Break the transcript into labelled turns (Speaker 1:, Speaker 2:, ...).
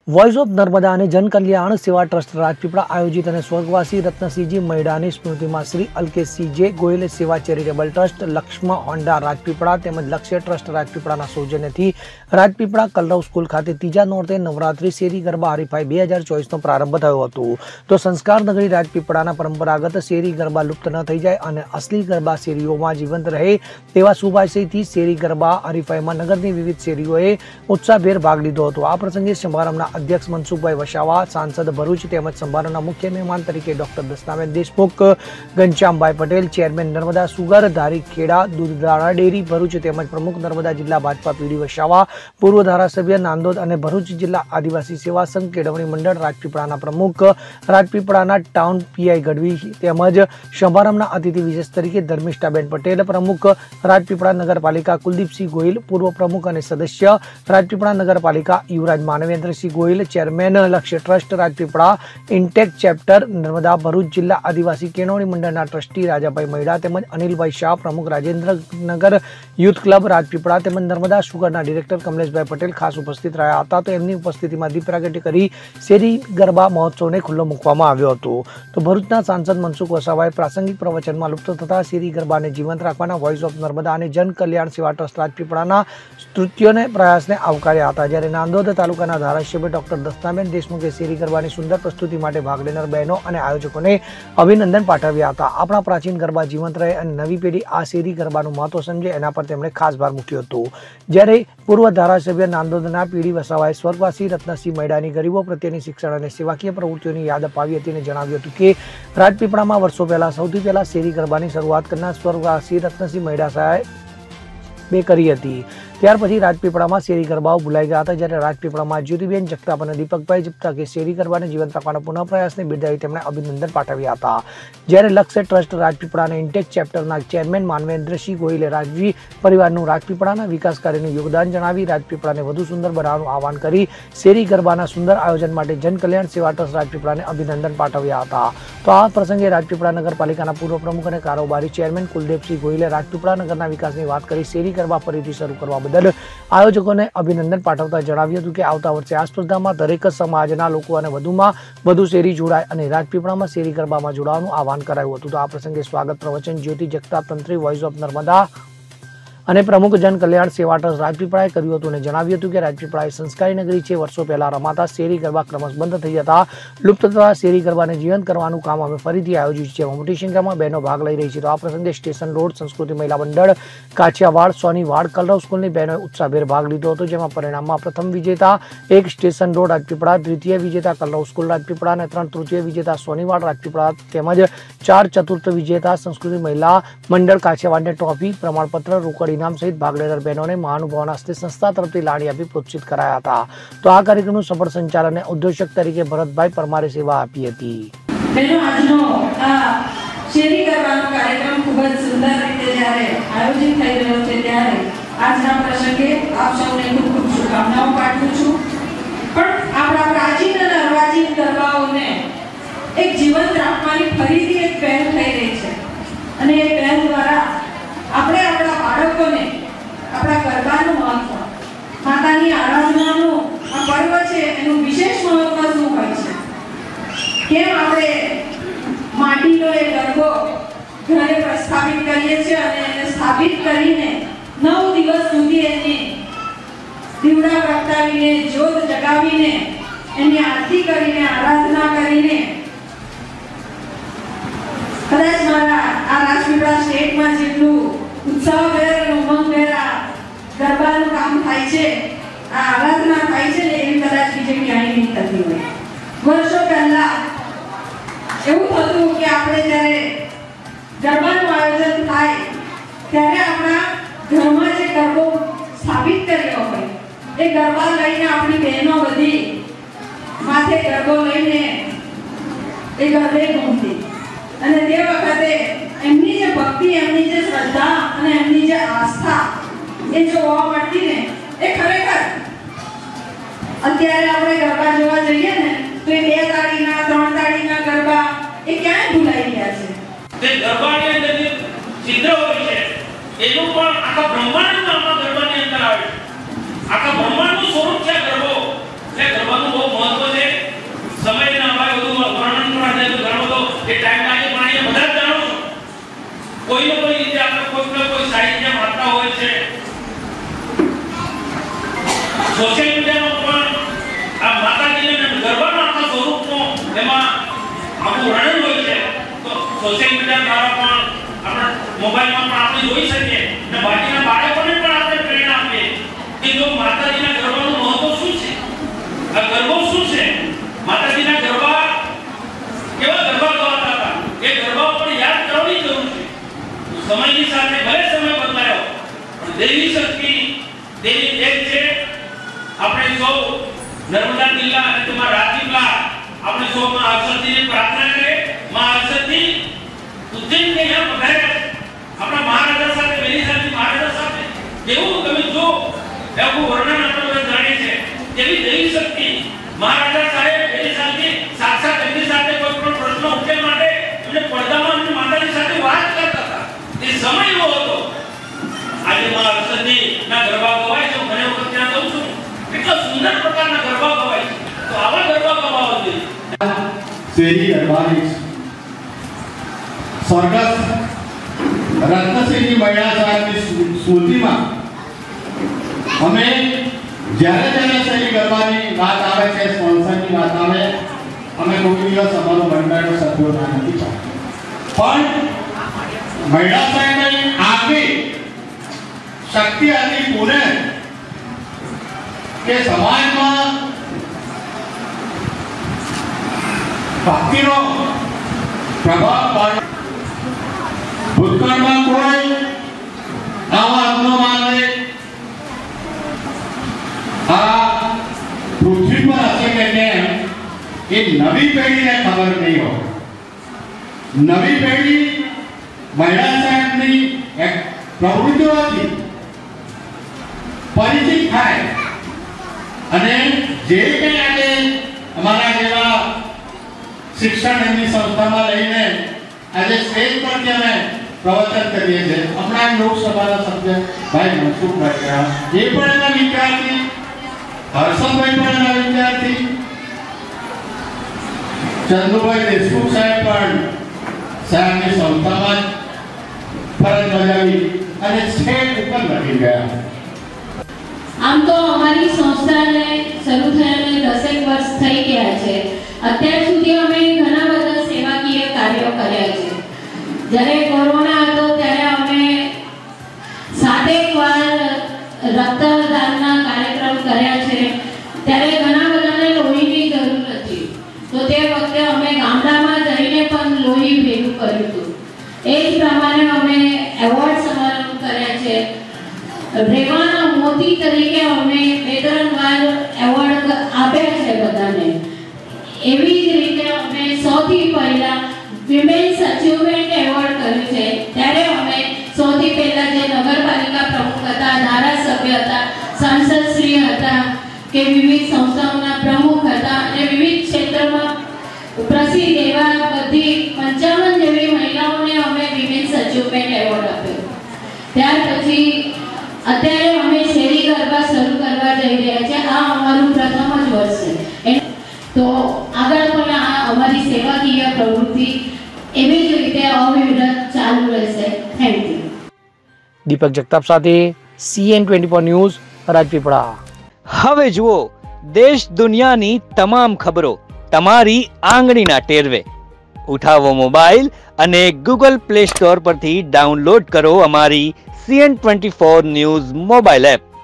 Speaker 1: Voice of Narmada અને જનકલ્યાણ સેવા trust Rajpipla આયોજિત અને સ્વર્ગવાસી રત્નસિંહજી મૈડાની સ્મૃતિમાં Shri Alkeshsinhji Goyal Seva charitable trust Laxman Honda Rajpipla તેમજ લક્ષ્ય ટ્રસ્ટ રાજપીપળાના સૌજન્યથી રાજપીપળા કલરવ સ્કૂલ ખાતે ત્રીજા નોરતે નવરાત્રી શેરી ગરબા હરીફાઈ 2024નો પ્રારંભ થયો હતો. તો સંસ્કાર નગરી રાજપીપળાના પરંપરાગત શેરી ગરબા લુપ્ત ન થઈ જાય અને અસલી ગરબા શેરીઓમાં જીવંત રહે તેવા શુભાશયથી શેરી ગરબા હરીફાઈમાં નગરની વિવિધ શેરીઓએ ઉત્સાહભેર ભાગ લીધો હતો. આ પ્રસંગે સમારંભના અધ્યક્ષ મનસુખભાઈ વસાવા, સાંસદ ભરૂચ તેમજ સમારંભના મુખ્ય મહેમાન તરીકે doctor Dasnaben Deshmukh, Ghanshyambhai Patel, chairman Narmada sugar, ધારી ખેડા દૂધધારા ડેરી ભરૂચ તેમજ પ્રમુખ નર્મદા જિલ્લા ભાજપા પીડી વસાવા, પૂર્વ ધારાસભ્ય નાંદોદ અને ભરૂચ જિલ્લા આદિવાસી સેવા સંઘ કેળવણી મંડળ રાજપીપળાના પ્રમુખ, રાજપીપળાના ટાઉન પીઆઈ ગઢવી તેમજ સમારંભના અતિથિ વિશેષ તરીકે ધર્મિષ્ઠાબેન પટેલ, પ્રમુખ રાજપીપળા નગરપાલિકા કુલદીપસિંહ ગોહિલ, પૂર્વ પ્રમુખ અને સદસ્ય રાજપીપળા નગરપાલિકા યુવરાજ Manvendrasinh Gohil, chairman Lakshya trust Rajpipla, INTACH chapter Narmada Bharuch જિલ્લા આદિવાસી કેળવણી મંડળના ટ્રસ્ટી રાજાભાઈ મૈડા તેમજ અનિલભાઈ શાહ, પ્રમુખ રાજેન્દ્રનગર યુથ ક્લબ રાજપીપળા તેમજ નર્મદા સુગરના ડિરેક્ટર કમલેશભાઈ પટેલ ખાસ ઉપસ્થિત રહ્યા હતા. તો એમની ઉપસ્થિતિમાં દીપ પ્રાગટ્ય કરી શેરી ગરબા મહોત્સવને ખુલ્લો મૂકવામાં આવ્યો હતો. તો ભરૂચના સાંસદ મનસુખ વસાવાએ પ્રાસંગિક પ્રવચનમાં લુપ્ત થતા શેરી ગરબાને જીવંત રાખવાના વોઇસ ઓફ નર્મદા અને જન કલ્યાણ સેવા ટ્રસ્ટ રાજપીપળાના સ્તુત્યોને પ્રયાસને આવકાર્યા હતા. જ્યારે નાંદોદ તાલુકાના ધારાસભ્ય ડોક્ટર દસનાબેન દેશમુખે શેરી ગરબાની સુંદર પ્રસ્તુતિ માટે ભાગ લેનાર બહેનો અને આયોજકોને અભિનંદન પાઠવ્યા હતા. આપણા પ્રાચીન ગરબા જીવંત રહે અને નવી પેઢી આ શેરી ગરબાનું મહત્વ સમજે એના પર તેમણે ખાસ ભાર મૂક્યો હતો. જ્યારે પૂર્વ ધારાસભ્ય નાંદોદના પીડી વસાવાએ સ્વર્ગવાસી રત્નસિંહ મૈડાની ગરીબો પ્રત્યેની શિક્ષણ અને સેવાકીય પ્રવૃત્તિઓની યાદ અપાવી હતી અને જણાવ્યું હતું કે રાજપીપળામાં વર્ષો પહેલા સૌથી પહેલા શેરી ગરબાની શરૂઆત કરનાર સ્વર્ગવાસી રત્નસિંહ મૈડા સાહેબે કરી હતી. ત્યાર પછી રાજપીપળામાં શેરી ગરબાઓ ભૂલાઈ ગયા હતા. જ્યારે રાજપીપળામાં જ્યોતિબેન જગતાપ અને દીપકભાઈ જગતાપે શેરી ગરબાને જીવંત રાખવાના પુનઃ પ્રયાસને બિરદાવી તેમણે અભિનંદન પાઠવ્યા હતા. જ્યારે લક્ષ્ય ટ્રસ્ટ રાજપીપળાના ઇન્ટેક ચેપ્ટરના ચેરમેન માનવેન્દ્રસિંહ ગોહિલે રાજવી પરિવારનું રાજપીપળાના વિકાસ કાર્યનું યોગદાન જણાવી રાજપીપળાને વધુ સુંદર બનાવવાનું આહવાન કરી શેરી ગરબાના સુંદર આયોજન માટે જનકલ્યાણ સેવા ટ્રસ્ટ રાજપીપળાને અભિનંદન પાઠવ્યા હતા. તો આ પ્રસંગે રાજપીપળા નગરપાલિકાના પૂર્વ પ્રમુખ અને કારોબારી ચેરમેન કુલદીપસિંહ ગોહિલે રાજપીપળા નગરના વિકાસની વાત કરી શેરી ગરબા ફરીથી શરૂ કરવા બદલ આયોજકોને અભિનંદન પાઠવતા જણાવ્યું હતું કે આવતા વર્ષે આ સ્પર્ધામાં દરેક સમાજના લોકો અને વધુમાં વધુ શેરી જોડાય અને રાજપીપળામાં શેરી ગરબામાં જોડાવાનું આહવાન કરાયું હતું. તો આ પ્રસંગે સ્વાગત પ્રવચન જ્યોતિ જગતાપ, તંત્રી વોઇસ ઓફ નર્મદા અને પ્રમુખ જન કલ્યાણ સેવા ટ્રસ્ટ રાજપીપળાએ કર્યું હતું અને જણાવ્યું હતું કે રાજપીપળા એ સંસ્કારી નગરી છે. વર્ષો પહેલા રમાતા શેરી ગરબા ક્રમશ બંધ થઈ જતા લુપ્ત થતા શેરી ગરબાને જીવંત કરવાનું કામ અમે ફરીથી આયોજ્યું છે. મોટી સંખ્યામાં બહેનો ભાગ લઈ રહી છે. તો આ પ્રસંગે સ્ટેશન રોડ સંસ્કૃતિ મહિલા મંડળ કાછિયાવાડ, સોનીવાડ, કલરવ સ્કૂલની બહેનોએ ઉત્સાહભેર ભાગ લીધો હતો. જેમાં પરિણામમાં પ્રથમ વિજેતા 1 સ્ટેશન રોડ રાજપીપળા, દ્વિતીય વિજેતા કલરવ સ્કૂલ રાજપીપળા અને 3 તૃતીય વિજેતા સોનીવાડ રાજપીપળા તેમજ 4 ચતુર્થ વિજેતા સંસ્કૃતિ મહિલા મંડળ કાછિયાવાડને ટ્રોફી, પ્રમાણપત્ર, રોકડ ઇનામ સહિત ભાગ લેનાર બહેનોને મહાનુભાવોના હસ્તે સંસ્થા તરફથી લાણી આપી પ્રોત્સાહિત કરાયા હતા. તો આ કાર્યક્રમનું સફળ સંચાલન ઉદ્યોજક તરીકે ભરતભાઈ પરમારે સેવા આપી હતી.
Speaker 2: આજનો આ શેરી ગરબાનો કાર્યક્રમ ખૂબ જ સુંદર રીતે જ્યારે આયોજિત થઈ રહ્યો છે ત્યારે આજના પ્રસંગે આપ સૌને ખૂબ ખૂબ શુભકામનાઓ પાઠવું છું. પણ આપણા પ્રાચીન અને અર્વાચીન ગરબાઓને એક જીવંત રાખવાની ફરીથી એક પહેલ થઈ રહી છે અને એ પહેલ દ્વારા આપણે આપણા બાળકોને આપણા ગરબાનું મહત્વ, માતાની આરાધનાનું આ પર્વ છે એનું વિશેષ મહત્વ શું હોય છે, કેમ આપણે માટીનો એ ગરબો ઘરે પ્રસ્થાપિત કરીએ છીએ અને એને સ્થાપિત કરીને 9 દિવસ સુધી એની દીવડા પ્રગટાવીને, જ્યોત જગાવીને, એની આરતી કરીને, આરાધના કરીને કદાચ મારા આ રાજપીપળા સ્ટેટમાં જેટલું ઉત્સાહભેર અને ઉમંગભેર આ ગરબાનું કામ થાય છે, આ આરાધના થાય છે ને એવી કદાચ બીજે ક્યાંય નહીં થતી હોય. વર્ષો પહેલા એવું થતું કે આપણે જ્યારે ગરબાનું આયોજન થાય ત્યારે આપણા ઘરમાં જે ગરબો સ્થાપિત કર્યો હોય એ ગરબા લઈને આપણી બહેનો બધી માથે ગરબો લઈને એ ગરબે ઘૂમતી અને તે વખતે એમની જે ભક્તિ, એમની જે શ્રદ્ધા અને એમની જે આસ્થા એ જોવા મળતી ને એ ખરેખર અત્યારે આપણે ગરબા જોવા જઈએ ને તો એ 2 તાળીના 3 તાળીના ગરબા એ ક્યાંય ભૂલાઈ ગયા છે.
Speaker 3: તે ગરબાની અંદર જે ચિત્ર હોય છે એનું પણ આખા બ્રહ્માંડનું આમાં ગરબાની અંદર આવે છે. આખા બ્રહ્માંડનું સ્વરૂપ છે ગરબો. એ ગરબાનું બહુ કોઈને કોઈ રીતે આપણે કોઈ સાહિત્ય વાંચતા હોય છે. સોશિયલ મીડિયામાં પણ આ માતાજીને ગરબાના આખા સ્વરૂપનો એમાં આખું વર્ણન હોય છે. તો સોશિયલ મીડિયા દ્વારા પણ આપણે મોબાઈલમાં પણ આપણે જોઈ શકીએ અને બાકીના બાળકોને પણ આપણે પ્રેરણા આપીએ કે જો માતાજીના ગરબાનું મહત્વ શું છે, આ ગરબો શું છે, માતાજીના ગરબા કેવા ગરબા ગવાતા હતા, એ ગરબા પર યાદ કરવાની જરૂર છે. સમયની સાથે ભલે સમય બદલાયો પણ દેવી શક્તિ દેવી એક છે. આપણે સૌ નર્મદા જિલ્લા અને તેમાં રાજપીપળા આપણે સૌ માં અક્ષરજીની પ્રાર્થના કરીએ. માં અક્ષરજી ઉજ્જૈન કે અહીંયા પધાર્યા આપણા મહારાજા સાથે, વેલીસાથી મહારાજા સાથે કેવું તમે જો એવું વર્ણન આપણે જાણીએ છે. એવી દેવી શક્તિ મહારાજા સાહેબ વેલીસાથી સાક્ષાત એમની સાથે કોઈ પણ પ્રશ્ન ઉકેલ માટે એમને પડદામાં અને માતાજી સાથે વાત કરતા હતા. એ સમય એવો હતો. આજે માં અક્ષરજી ના ગરબા ગવાય છે. મને વખત ત્યાં જઉં છું, કેટલા સુંદર પ્રકારના ગરબા ગવાય છે. તો આવા ગરબા ગવાવા જોઈએ.
Speaker 4: શેરી ગરબાની સ્વર્ગસ્થ રત્નસિંહજી મૈડા સાહેબની સ્મૃતિમાં અમે જ્યારે શેરી ગરબાની વાત આવે છે, સ્પોન્સરની વાત આવે, અમે કોઈ દિવસ અમારો મંડળનો સભ્યો ના નથી ચાહતા. પણ મૈડા સાહેબની આગવી શક્તિ હતી પૂરે કે સમાજમાં ભક્તિનો પ્રભાવ પડે. ભૂતકાળમાં કોઈ આવા અગ્નમાનવે આ પૃથ્વી પર હશે કે કેમ એ નવી પેઢીને ખબર નહીં હોય. નવી પેઢી મહિલા સાહેબની પ્રવૃત્તિઓથી પરિચિત થાય અને જે કંઈ આજે અમારા જેવા શિક્ષણ એમની સંસ્થામાં લઈને આજે સ્ટેજ પરથી અમે પ્રવચન કરીએ છીએ. હમણાં લોકસભાના સભ્ય ભાઈ મનસુખભાઈ રહ્યા, એ પણ એના વિદ્યાર્થી, હર્ષદભાઈ પણ એના વિદ્યાર્થી, ચંદુભાઈ દેશમુખ સાહેબ પણ સાહેબની સંસ્થામાં ફરજ બજાવી અને સ્ટેજ ઉપર લખી ગયા.
Speaker 5: આમ તો અમારી સંસ્થાને શરૂ થયાને 10 વર્ષ થઈ ગયા છે. અત્યાર સુધી અમે ઘણા બધા સેવાકીય કાર્યો કર્યા છે. જ્યારે કોરોના હતો ત્યારે અમે 7 વાર રક્તદાનના કાર્યક્રમ કર્યા છે. ત્યારે ઘણા બધાને લોહીની જરૂર હતી, તો તે વખતે અમે ગામડામાં જઈને પણ લોહી ભેગું કર્યું હતું. એ જ પ્રમાણે અમે એવોર્ડ સમારંભ કર્યા છે. રેવાના મોતી તરીકે અમે 2-3 વાર એવોર્ડ આપ્યા છે બધાને. એવી જ રીતે અમે સૌથી પહેલા વિમેન્સ અચીવમેન્ટ એવોર્ડ કર્યું છે. ત્યારે અમે સૌથી પહેલા જે નગરપાલિકા પ્રમુખ હતા, ધારાસભ્ય હતા, સાંસદશ્રી હતા કે વિવિધ સંસ્થાઓના પ્રમુખ હતા અને વિવિધ ક્ષેત્રમાં પ્રસિદ્ધ એવા બધી 55 જેવી મહિલાઓને અમે વિમેન્સ અચીવમેન્ટ એવોર્ડ આપ્યો. ત્યાર પછી અત્યારે અમે શેરી ગરબા શરૂ કરવા જઈ રહ્યા છીએ. આ અમારું પ્રથમ જ વર્ષ છે. તો આગળ પણ આ અમારી સેવાકીય પ્રવૃત્તિ એવી જ રીતે અવિરત ચાલુ રહેશે. Thank you.
Speaker 1: દીપક જગતાપ સાથે CN24 ન્યૂઝ, રાજપીપળા.
Speaker 6: હવે જુઓ દેશ દુનિયાની તમામ ખબરો તમારી આંગળીના ટેરવે. ઉઠાવો મોબાઈલ અને Google Play Store પરથી ડાઉનલોડ કરો અમારી CN24 ન્યૂઝ મોબાઈલ એપ.